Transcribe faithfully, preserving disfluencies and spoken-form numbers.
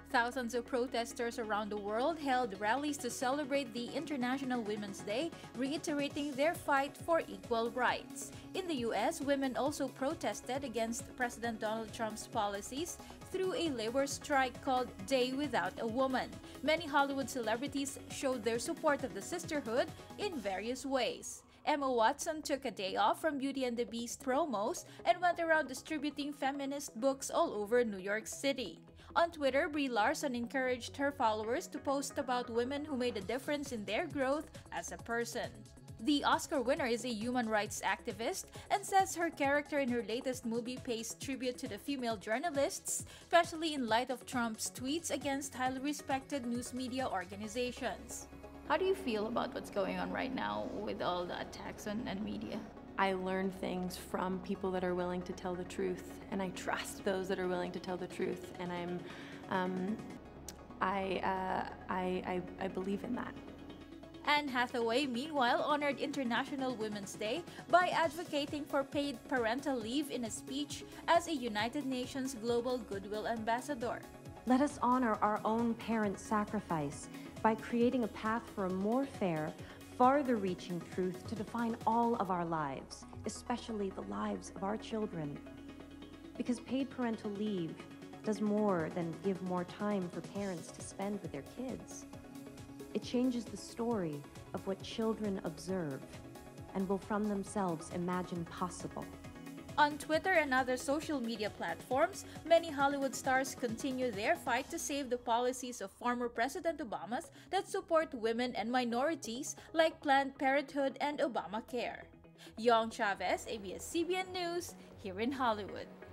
Thousands of protesters around the world held rallies to celebrate the International Women's Day, reiterating their fight for equal rights. In the U S, women also protested against President Donald Trump's policies through a labor strike called Day Without a Woman. Many Hollywood celebrities showed their support of the sisterhood in various ways. Emma Watson took a day off from Beauty and the Beast promos and went around distributing feminist books all over New York City. On Twitter, Brie Larson encouraged her followers to post about women who made a difference in their growth as a person. The Oscar winner is a human rights activist and says her character in her latest movie pays tribute to the female journalists, especially in light of Trump's tweets against highly respected news media organizations. How do you feel about what's going on right now with all the attacks on, on media? I learn things from people that are willing to tell the truth, and I trust those that are willing to tell the truth, and I'm, um, I, uh, I, I, I believe in that. Anne Hathaway, meanwhile, honored International Women's Day by advocating for paid parental leave in a speech as a United Nations Global Goodwill Ambassador. Let us honor our own parents' sacrifice by creating a path for a more fair, farther-reaching truth to define all of our lives, especially the lives of our children. Because paid parental leave does more than give more time for parents to spend with their kids. It changes the story of what children observe and will from themselves imagine possible. On Twitter and other social media platforms, many Hollywood stars continue their fight to save the policies of former President Obama's that support women and minorities like Planned Parenthood and Obamacare. Yong Chavez, A B S C B N News, here in Hollywood.